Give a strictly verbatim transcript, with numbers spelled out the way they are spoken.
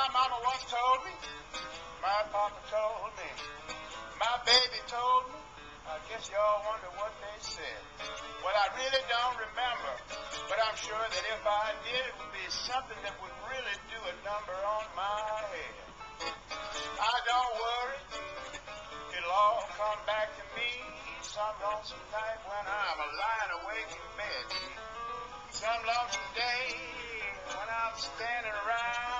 My mama once told me, my papa told me, my baby told me. I guess y'all wonder what they said. Well, I really don't remember, but I'm sure that if I did, it would be something that would really do a number on my head. I don't worry, it'll all come back to me some lonesome night when I'm lying awake in bed. Some lonesome day when I'm standing around